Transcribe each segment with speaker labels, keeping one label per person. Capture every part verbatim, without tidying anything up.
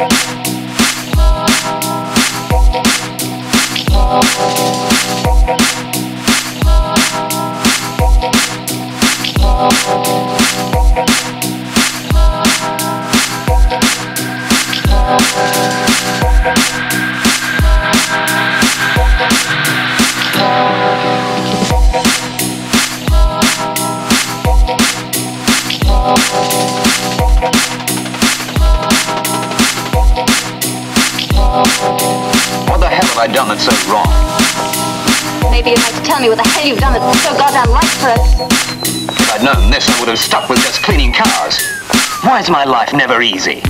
Speaker 1: What the hell have I done that's so wrong?
Speaker 2: Maybe you'd like to tell me what the hell you've done that's so goddamn right for us.
Speaker 1: If I'd known this, I would have stuck with just cleaning cars. Why is my life never easy?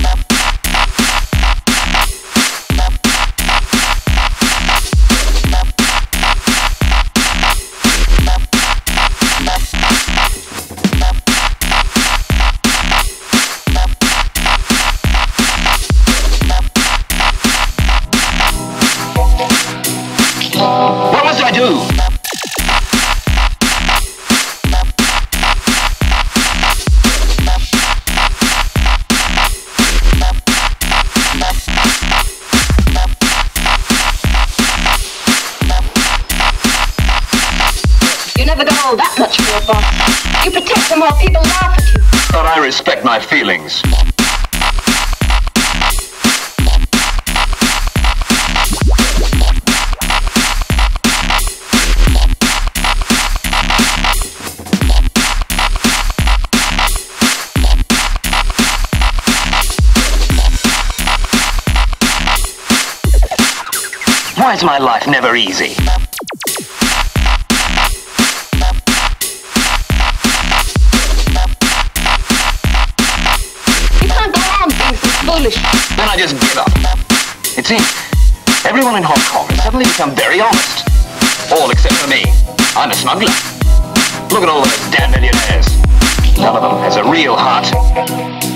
Speaker 1: What must I do?
Speaker 2: You never got all that much for your boss. You protect them while people laugh at you.
Speaker 1: But I respect my feelings. Why is my life never easy?
Speaker 2: You can't go on being so foolish.
Speaker 1: Then I just give up. It seems everyone in Hong Kong has suddenly become very honest. All except for me. I'm a smuggler. Look at all those damn millionaires. None of them has a real heart.